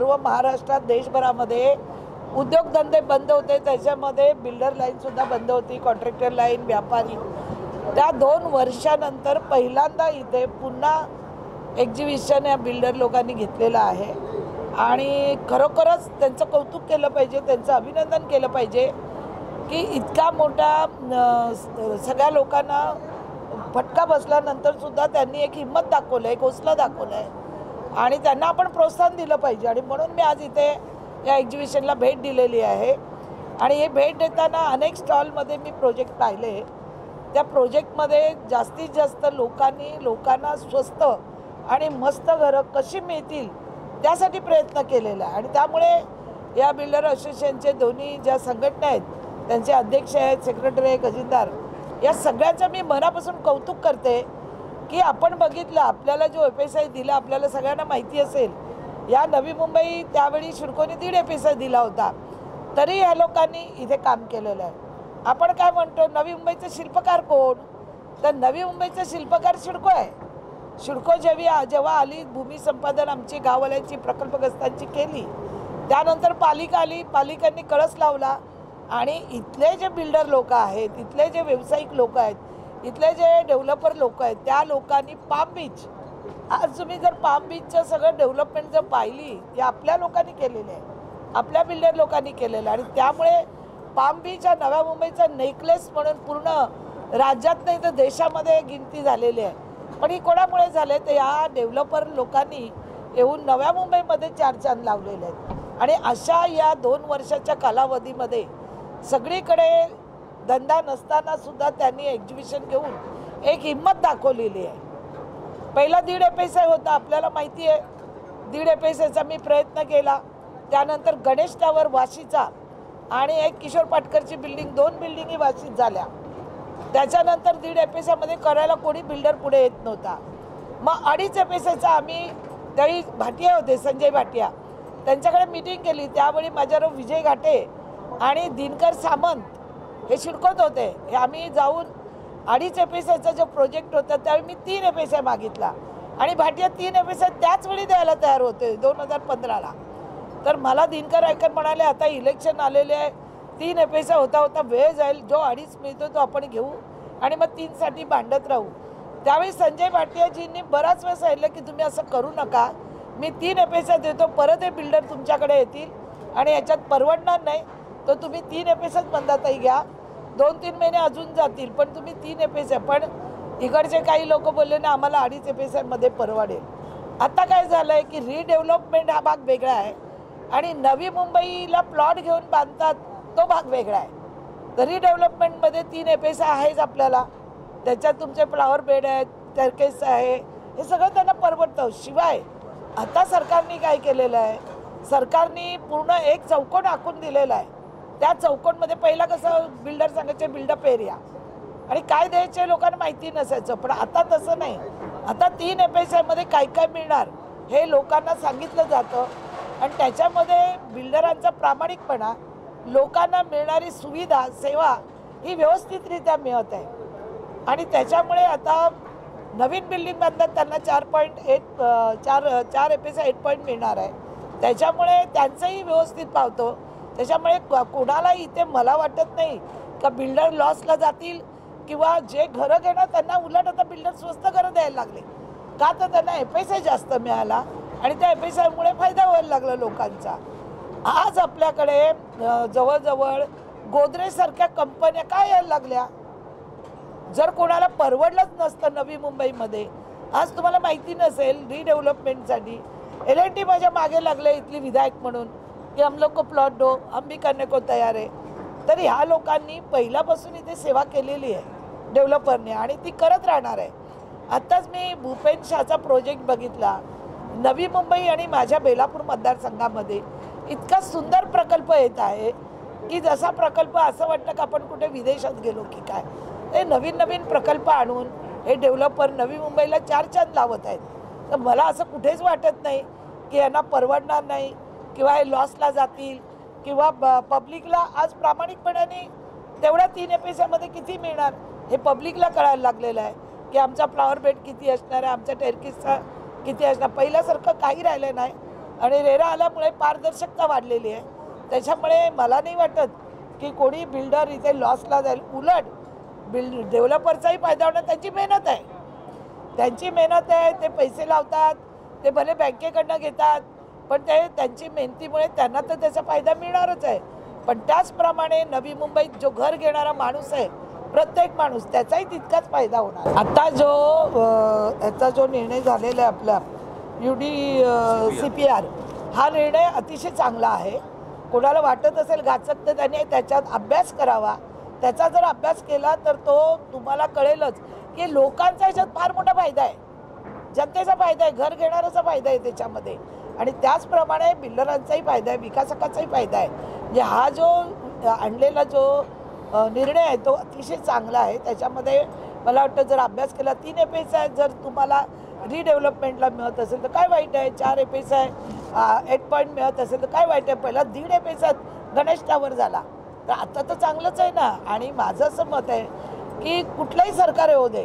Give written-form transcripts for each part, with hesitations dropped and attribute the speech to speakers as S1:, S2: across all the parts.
S1: सर्व महाराष्ट्रात देशभरामध्ये उद्योगधंदे बंद होते, त्याच्यामध्ये बिल्डर लाईनसुद्धा बंद होती, कॉन्ट्रॅक्टर लाईन, व्यापारी. त्या 2 वर्षानंतर पहिल्यांदा इथे पुन्हा एक्झिबिशन या बिल्डर लोकांनी घेतलेलं आहे आणि खरोखरच त्यांचं कौतुक केलं पाहिजे, त्यांचं अभिनंदन केलं पाहिजे की इतका मोठा सगळ्या लोकांना फटका बसल्यानंतरसुद्धा त्यांनी एक हिंमत दाखवलं आहे, एक हौसला दाखवला आहे आणि त्यांना आपण प्रोत्साहन दिलं पाहिजे. आणि म्हणून मी आज इथे या एक्झिबिशनला भेट दिलेली आहे आणि हे भेट देताना अनेक स्टॉलमध्ये मी प्रोजेक्ट पाहिले. त्या प्रोजेक्टमध्ये जास्तीत जास्त लोकांना स्वस्त आणि मस्त घरं कशी मिळतील त्यासाठी प्रयत्न केलेला आहे. आणि त्यामुळे या बिल्डर असोसिएशनचे दोन्ही ज्या संघटना आहेत, त्यांचे अध्यक्ष आहेत, सेक्रेटरी आहे, खजिनदार, या सगळ्यांचं मी मनापासून कौतुक करते की आपण बघितलं, आपल्याला जो FSI दिला, आपल्याला सगळ्यांना माहिती असेल, या नवी मुंबई त्यावेळी सिडकोने 1.5 FSI दिला होता, तरी या लोकांनी इथे काम केलेलं आहे. आपण काय म्हणतो, नवी मुंबईचे शिल्पकार कोण? तर नवी मुंबईचा शिल्पकार सिडको आहे. सिडको जेव्हा आली, भूमी संपादन आमची गाववाल्यांची प्रकल्पग्रस्तांची केली, त्यानंतर पालिका आली, पालिकांनी कळस लावला आणि इथले जे बिल्डर लोक आहेत, इथले जे व्यावसायिक लोक आहेत, इथले जे डेव्हलपर लोक आहेत, त्या लोकांनी पाम बीच, आज तुम्ही जर पाम बीचचं सगळं डेव्हलपमेंट जर पाहिली, ते आपल्या लोकांनी केलेलं आहे, आपल्या बिल्डर लोकांनी केलेलं आहे. आणि त्यामुळे पाम बीच हा नव्या मुंबईचा नेकलेस म्हणून पूर्ण राज्यात नाही तर देशामध्ये गिनती झालेली आहे. पण ही कोणामुळे झाले? तर या डेव्हलपर लोकांनी येऊन नव्या मुंबईमध्ये 4 चांद लावलेले आहेत. आणि अशा या 2 वर्षाच्या कालावधीमध्ये सगळीकडे धंदा नसताना सुद्धा त्यांनी एक्झिबिशन घेऊन एक हिंमत दाखवलेली आहे. पहिला 1.5 FSI होता, आपल्याला माहिती आहे. 1.5 FSIचा मी प्रयत्न केला. त्यानंतर गणेश टावर वाशीचा आणि एक किशोर पाटकरची बिल्डिंग, 2 बिल्डिंगी वाशीत झाल्या. त्याच्यानंतर 1.5 FSIमध्ये करायला कोणी बिल्डर पुढे येत नव्हता. मग 2.5 FSIचा आम्ही त्यावेळी भाटिया होते, संजय भाटिया, त्यांच्याकडे मीटिंग केली. त्यावेळी माझ्याबरोबर विजय घाटे आणि दिनकर सामंत हे शिडकोत होते. हे आम्ही जाऊन 2.5 FSIचा जो प्रोजेक्ट होता त्यावेळी मी 3 FSI मागितला आणि भाटिया 3 FSI त्याच वेळी द्यायला तयार होते 2015ला. तर मला दिनकर आयकर म्हणाले, आता इलेक्शन आलेले आहे, 3 FSI होता वेळ जाईल, जो 2.5 मिळतो तो आपण घेऊ आणि मग 3 साठी भांडत राहू. त्यावेळी संजय भाटियाजींनी बराच वेळ सांगितलं की तुम्ही असं करू नका, मी 3 FSI देतो, परत हे बिल्डर तुमच्याकडे येतील आणि याच्यात परवडणार नाही, तर तुम्ही 3 FSI बंदाताई घ्या, 2-3 महिने अजून जातील, पण तुम्ही 3 FSI. पण इकडचे काही लोक बोलले ना, आम्हाला 2.5 FSIमध्ये परवडेल. आता काय झालं आहे की रिडेव्हलपमेंट हा भाग वेगळा आहे आणि नवी मुंबईला प्लॉट घेऊन बांधतात तो भाग वेगळा आहे. तर रिडेव्हलपमेंटमध्ये 3 FSI आहेच आपल्याला, त्याच्यात तुमचे फ्लावर बेड आहेत, स्टेअरकेस आहे, हे सगळं त्यांना परवडतं. शिवाय आता सरकारने काय केलेलं आहे, सरकारने पूर्ण एक चौकोन आखून दिलेला आहे. त्या चौकोनमध्ये पहिला कसं बिल्डर सांगायचे बिल्डअप एरिया आणि काय द्यायचे लोकांना माहिती नसायचं, पण आता तसं नाही. आता 3 FSIमध्ये काय काय मिळणार हे लोकांना सांगितलं जातं आणि त्याच्यामध्ये बिल्डरांचा प्रामाणिकपणा, लोकांना मिळणारी सुविधा, सेवा ही व्यवस्थितरित्या मिळत आहे. आणि त्याच्यामुळे आता नवीन बिल्डिंग बांधतात त्यांना 4 FSI 8 पॉईंट मिळणार आहे. त्याच्यामुळे त्यांचंही व्यवस्थित पावतो. त्याच्यामुळे कोणाला इथे मला वाटत नाही का बिल्डर लॉसला जातील किंवा जे घरं घेणार त्यांना उलट आता बिल्डर स्वस्त घरं द्यायला लागले, का तर त्यांना FSI जास्त मिळाला आणि त्या FSIमुळे फायदा व्हायला लागला लोकांचा. आज आपल्याकडे जवळजवळ गोदरेजसारख्या कंपन्या काय यायला लागल्या. जर कोणाला परवडलंच नसतं नवी मुंबईमध्ये, आज तुम्हाला माहिती नसेल, रिडेव्हलपमेंटसाठी LNT माझ्या मागे लागले इथली विधायक म्हणून की हम लोग को प्लॉट दो, हम भी करने को तयार आहे. तर ह्या लोकांनी पहिल्यापासून इथे सेवा केलेली आहे डेव्हलपरने आणि ती करत राहणार आहे. आत्ताच मी भूपेन शाहचा प्रोजेक्ट बघितला नवी मुंबई आणि माझ्या बेलापूर मतदारसंघामध्ये. इतका सुंदर प्रकल्प येत आहे की जसा प्रकल्प असं वाटतं की आपण कुठे विदेशात गेलो की काय. हे नवीन नवीन प्रकल्प आणून हे डेव्हलपर नवी मुंबईला 4 चांद लावत आहेत. तर मला असं कुठेच वाटत नाही की यांना परवडणार नाही किंवा हे लॉसला जातील किंवा पब्लिकला आज प्रामाणिकपणाने तेवढ्या 3 FSIमध्ये किती मिळणार हे पब्लिकला कळायला लागलेलं आहे की आमचा फ्लावर बेड किती असणार आहे, आमचा टेरकिसचा किती असणार. पहिल्यासारखं काही राहिलं नाही. आणि रेरा आल्यामुळे पारदर्शकता वाढलेली आहे. त्याच्यामुळे मला नाही वाटत की कोणी बिल्डर इथे लॉसला जाईल. उलट डेव्हलपरचाही फायदा होणार. त्यांची मेहनत आहे, ते पैसे लावतात, ते भले बँकेकडनं घेतात, पण ते त्यांची मेहनतीमुळे त्यांना तर त्याचा फायदा मिळणारच आहे. पण त्याचप्रमाणे नवी मुंबईत जो घर घेणारा माणूस आहे, प्रत्येक माणूस, त्याचाही तितकाच फायदा होणार. आता याचा जो निर्णय झालेला आहे आपला UDCPR, हा निर्णय अतिशय चांगला आहे. कोणाला वाटत असेल घातक तर त्यांनी त्याच्यात अभ्यास करावा. त्याचा जर अभ्यास केला तर तो तुम्हाला कळेलच की लोकांचा याच्यात फार मोठा फायदा आहे, जनतेचा फायदा आहे, घर घेणाऱ्याचा फायदा आहे त्याच्यामध्ये. आणि त्याचप्रमाणे बिल्डरांचाही फायदा आहे, विकासकांचाही फायदा आहे. म्हणजे हा जो आणलेला जो निर्णय आहे तो अतिशय चांगला आहे. त्याच्यामध्ये मला वाटतं जर अभ्यास केला, 3 एपेस आहेत, जर तुम्हाला रिडेव्हलपमेंटला मिळत असेल तर काय वाईट आहे. 4 एपेस आहे, 8 पॉईंट मिळत असेल तर काय वाईट आहे. पहिला 1.5 एपेस आहेत, गणेश टावर झाला, तर आता तर चांगलंच आहे ना. आणि माझं असं मत आहे की कुठलंही सरकार येऊ दे,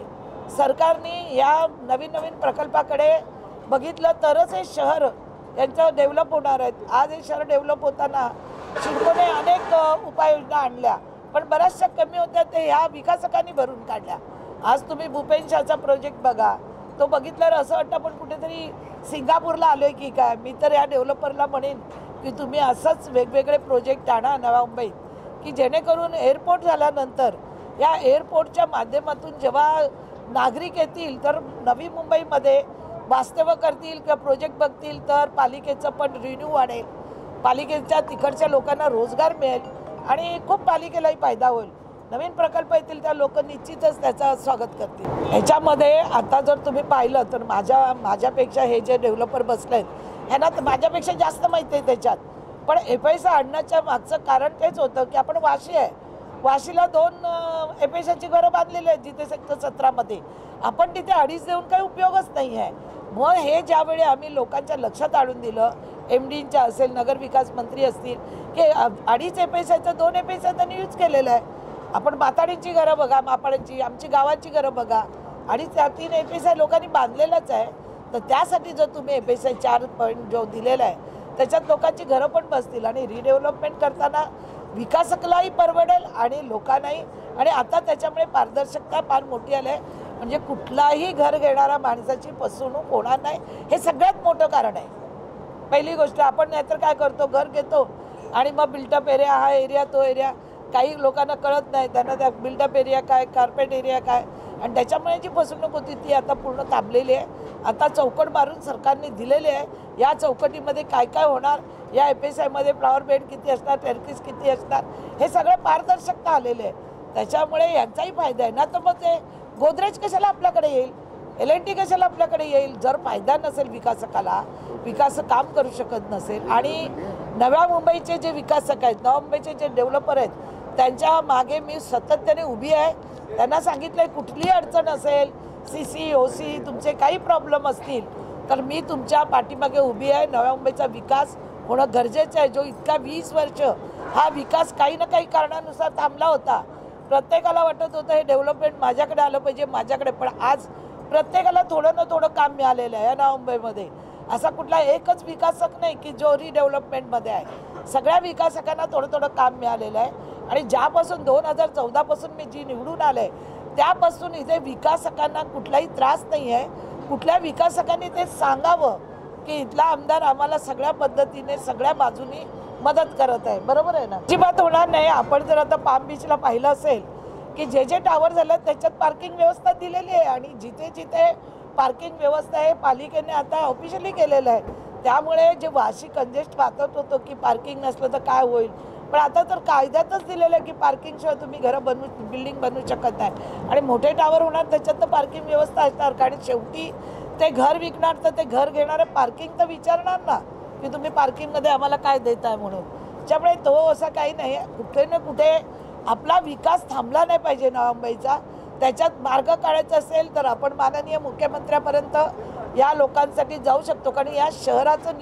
S1: सरकारने या नवीन नवीन प्रकल्पाकडे बघितलं तरच हे शहर यांचं डेव्हलप होणार आहेत. आज हे शहर डेव्हलप होताना सिडकोने अनेक उपाययोजना आणल्या, पण बऱ्याचशा कमी होत्या, ते ह्या विकासकांनी भरून काढल्या. आज तुम्ही भूपेन शहाचा प्रोजेक्ट बघा, तो बघितल्यावर असं वाटतं पण कुठेतरी सिंगापूरला आलो आहे की काय. मी तर या डेव्हलपरला म्हणेन की तुम्ही असंच वेगवेगळे प्रोजेक्ट आणा नव्या मुंबईत, की जेणेकरून एअरपोर्ट झाल्यानंतर या एअरपोर्टच्या माध्यमातून जेव्हा नागरिक येतील तर नवी मुंबईमध्ये वास्तव्य करतील किंवा प्रोजेक्ट बघतील तर पालिकेचं पण रिन्यू वाढेल, पालिकेच्या तिकडच्या लोकांना रोजगार मिळेल आणि खूप पालिकेलाही फायदा होईल. नवीन प्रकल्प येतील त्या लोक निश्चितच त्याचं स्वागत करतील. ह्याच्यामध्ये आता जर तुम्ही पाहिलं तर माझ्यापेक्षा हे जे डेव्हलपर बसले आहेत ह्यांना तर माझ्यापेक्षा जास्त माहिती आहे त्याच्यात. पण एफआयसा आणण्याच्या मागचं कारण तेच होतं की आपण वाशी आहे, वाशीला 2 एफआयसाची घरं बांधलेली आहेत जिथे सेक्टर 17मध्ये. आपण तिथे 2.5 देऊन काही उपयोगच नाही आहे. मग हे ज्यावेळी आम्ही लोकांच्या लक्षात आणून दिलं, MDंच्या असेल, नगर विकास मंत्री असतील, की 2.5 एफआयसाचं 2 एफआयसा त्यांनी यूज केलेलं आहे. आपण माताडींची घरं बघा, मापाड्यांची, आमची गावांची घरं बघा, आणि त्या 3 एफआयसा लोकांनी बांधलेलंच आहे. तर त्यासाठी जर तुम्ही एफआयसा 4 पॉईंट जो दिलेला आहे त्याच्यात लोकांची घरं पण बसतील आणि रिडेव्हलपमेंट करताना विकासकालाही परवडेल आणि लोकांनाही. आणि आता त्याच्यामुळे पारदर्शकता फार मोठी आली आहे. म्हणजे कुठलाही घर घेणारा माणसाची फसवणूक होणार नाही, हे सगळ्यात मोठं कारण आहे. पहिली गोष्ट, आपण नाहीतर काय करतो, घर घेतो आणि मग बिल्टअप एरिया, हा एरिया, तो एरिया, काही लोकांना कळत नाही, त्यांना त्या बिल्टअप एरिया काय, कार्पेट एरिया काय, आणि त्याच्यामुळे जी फसवणूक होती ती आता पूर्ण थांबलेली आहे. आता चौकट मारून सरकारने दिलेली आहे. या चौकटीमध्ये काय काय होणार, या एफएसआयमध्ये फ्लॉवर बेड किती असणार, टेरकीस किती असणार, हे सगळं पारदर्शकता आलेले आहे. त्याच्यामुळे यांचाही फायदा आहे ना. तर मग ते गोदरेज कशाला आपल्याकडे येईल, LNT कशाला आपल्याकडे येईल, जर फायदा नसेल विकासकाला, विकास काम करू शकत नसेल. आणि नव्या मुंबईचे जे विकासक आहेत, नव्या मुंबईचे जे डेव्हलपर आहेत, त्यांच्या मागे मी सातत्याने उभी आहे. त्यांना सांगितलं आहे कुठलीही अडचण असेल, CC OC तुमचे काही प्रॉब्लेम असतील तर मी तुमच्या पाठीमागे उभी आहे. नव्या मुंबईचा विकास होणं गरजेचं आहे. जो इतका 20 वर्ष हा विकास काही ना काही कारणानुसार थांबला होता. प्रत्येकाला वाटत होतं हे डेव्हलपमेंट माझ्याकडे आलं पाहिजे, माझ्याकडे, पण आज प्रत्येकाला थोडं ना थोडं काम मिळालेलं आहे. या नव्या मुंबईमध्ये असा कुठला एकच विकासक नाही की जो रिडेव्हलपमेंटमध्ये आहे. सगळ्या विकासकांना थोडं थोडं काम मिळालेलं आहे. आणि ज्यापासून 2014 पासून मी जी निवडून आले त्यापासून इथे विकासकांना कुठलाही त्रास नाही आहे. कुठल्या विकासकांनी ते सांगावं की इथला आमदार आम्हाला सगळ्या पद्धतीने सगळ्या बाजूनी मदत करत आहे. बरोबर आहे ना, अजिबात होणार नाही. आपण जर आता पाम बीचला पाहिलं असेल की जे टावर झालं त्याच्यात पार्किंग व्यवस्था दिलेली आहे आणि जिथे जिथे पार्किंग व्यवस्था आहे पालिकेने आता ऑफिशियली केलेलं आहे. त्यामुळे जे वाशी कंजेस्ट वाटत होतं की पार्किंग नसलं तर काय होईल, पण आता तर कायद्यातच दिलेलं आहे की पार्किंगशिवाय तुम्ही बिल्डिंग बनवू शकत नाही. आणि मोठे टावर होणार त्याच्यात तर पार्किंग व्यवस्था असणार, कारण शेवटी ते घर विकणार तर ते घर घेणारे पार्किंग तर विचारणार ना की तुम्ही पार्किंगमध्ये आम्हाला काय देताय म्हणून. त्यामुळे तो असं काही नाही. कुठे ना कुठे आपला विकास थांबला नाही पाहिजे नव्या मुंबईचा. त्याच्यात मार्ग काढायचा असेल तर आपण माननीय मुख्यमंत्र्यापर्यंत या लोकांसाठी जाऊ शकतो. कारण या शहराचं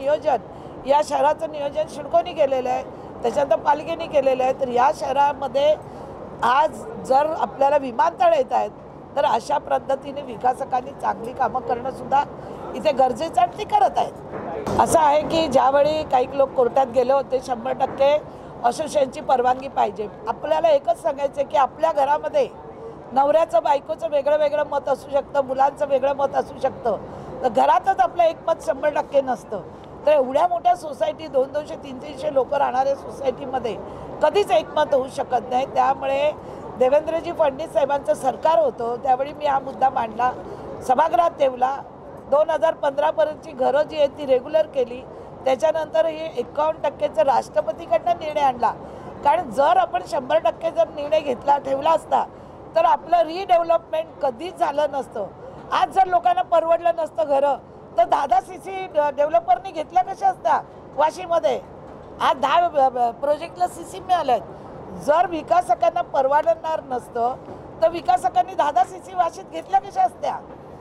S1: नियोजन सिडकोनी केलेलं आहे, त्याच्यानंतर पालिकेने केलेलं आहे. तर या शहरामध्ये आज जर आपल्याला विमानतळ येत आहेत तर अशा पद्धतीने विकासकांनी चांगली कामं करणंसुद्धा इथे गरजेचं आणि ते करत आहेत. असं आहे की ज्यावेळी काही लोक कोर्टात गेले होते 100% असोसिएशनची परवानगी पाहिजे. आपल्याला एकच सांगायचं की आपल्या घरामध्ये नवऱ्याचं बायकोचं वेगळं वेगळं मत असू शकतं, मुलांचं वेगळं मत असू शकतं, तर घरातच आपलं एक मत 100% नसतं. तर एवढ्या मोठ्या सोसायटी 200, 300 लोक राहणाऱ्या सोसायटीमध्ये कधीच एकमत होऊ शकत नाही. त्यामुळे देवेंद्रजी फडणवीस साहेबांचं सरकार होतं त्यावेळी मी हा मुद्दा मांडला, सभागृहात ठेवला. 2015पर्यंतची घरं जी आहेत ती रेग्युलर केली. त्याच्यानंतर हे 51%चं राष्ट्रपतीकडनं निर्णय आणला. कारण जर आपण 100% जर निर्णय ठेवला असता तर आपलं रिडेव्हलपमेंट कधीच झालं नसतं. आज जर लोकांना परवडलं नसतं घरं तर 10 सीसी डेव्हलपरनी घेतल्या कशा असत्या वाशीमध्ये. आज 10 प्रोजेक्टला सीसी मिळाल्यात. जर विकासकांना परवडणार नसतं तर विकासकांनी 10 सीसी वाशीत घेतल्या कशा असत्या.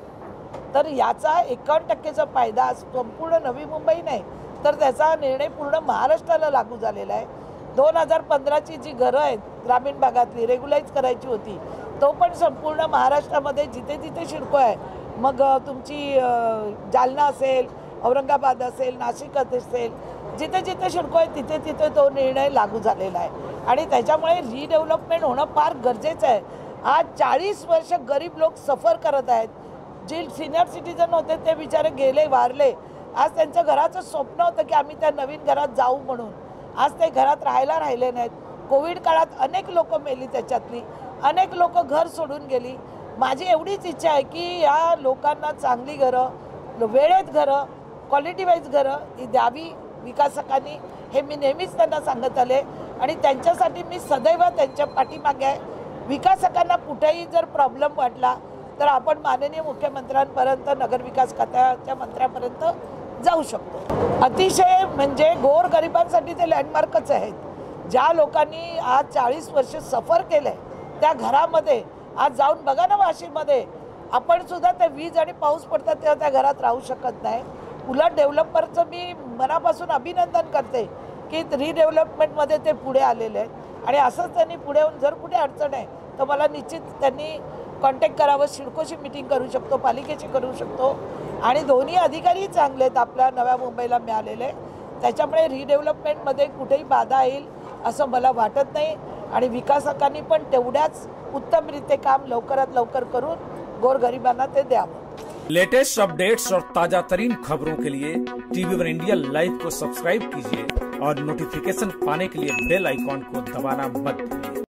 S1: तर याचा 51%चा फायदा संपूर्ण नवी मुंबई नाही तर त्याचा निर्णय पूर्ण महाराष्ट्राला लागू झालेला आहे. 2015ची जी घरं आहेत ग्रामीण भागातली रेग्युलाइज करायची होती, तो पण संपूर्ण महाराष्ट्रामध्ये जिथे जिथे शिडको आहे, मग तुमची जालना असेल, औरंगाबाद असेल, नाशिक असेल, जिथे जिथे शिडको आहे तिथे तिथे तो निर्णय लागू झालेला आहे. आणि त्याच्यामुळे रिडेव्हलपमेंट होणं फार गरजेचं आहे. आज 40 वर्ष गरीब लोक सफर करत आहेत. जे सिनियर सिटीजन होते ते बिचारे गेले, वारले. आज त्यांचं घराचं स्वप्न होतं की आम्ही त्या नवीन घरात जाऊ म्हणून. आज ते घरात राहिले नाहीत. कोविड काळात अनेक लोक मेली, त्याच्यातली अनेक लोक घर सोडून गेली. माझी एवढीच इच्छा आहे की या लोकांना चांगली घरं, वेळेत घरं, क्वालिटी वाईज घरं ही द्यावी विकासकांनी. हे मी नेहमीच त्यांना सांगत आले आणि त्यांच्यासाठी मी सदैव त्यांच्या पाठीमागे आहे. विकासकांना कुठेही जर प्रॉब्लेम वाटला तर आपण माननीय मुख्यमंत्र्यांपर्यंत, नगरविकास खात्याच्या मंत्र्यांपर्यंत जाऊ शकतो. अतिशय म्हणजे गोरगरिबांसाठी ते लँडमार्कच आहेत. ज्या लोकांनी आज 40 वर्ष सफर केलंय त्या घरामध्ये आज जाऊन बघा ना वाशीमध्ये. आपण सुद्धा त्या वीज आणि पाऊस पडतात तेव्हा त्या घरात राहू शकत नाही. उलट डेव्हलपरचं मी मनापासून अभिनंदन करते की रिडेव्हलपमेंटमध्ये ते पुढे आलेले आहेत. आणि असंच त्यांनी पुढे येऊन जर कुठे अडचण आहे तर मला निश्चित त्यांनी कॉन्टॅक्ट करावं. शिडकोशी मीटिंग करू शकतो, पालिकेची करू शकतो. आणि दोन्ही अधिकारी चांगले आहेत आपल्या नव्या मुंबईला मिळालेले. त्याच्यामुळे रिडेव्हलपमेंटमध्ये कुठेही बाधा येईल असं मला वाटत नाही. आणि विकासकांनी पण तेवढ्याच उत्तमरित्या काम लवकरात लवकर करून गोरगरिबांना ते द्यावं.
S2: लेटेस्ट अपडेट्स और ताजा तरीन खबरों के लिए TV1 इंडिया लाइव को सब्सक्राइब कीजिए और नोटिफिकेशन पाने के लिए बेल आइकॉन को दबाना मत भूलिए।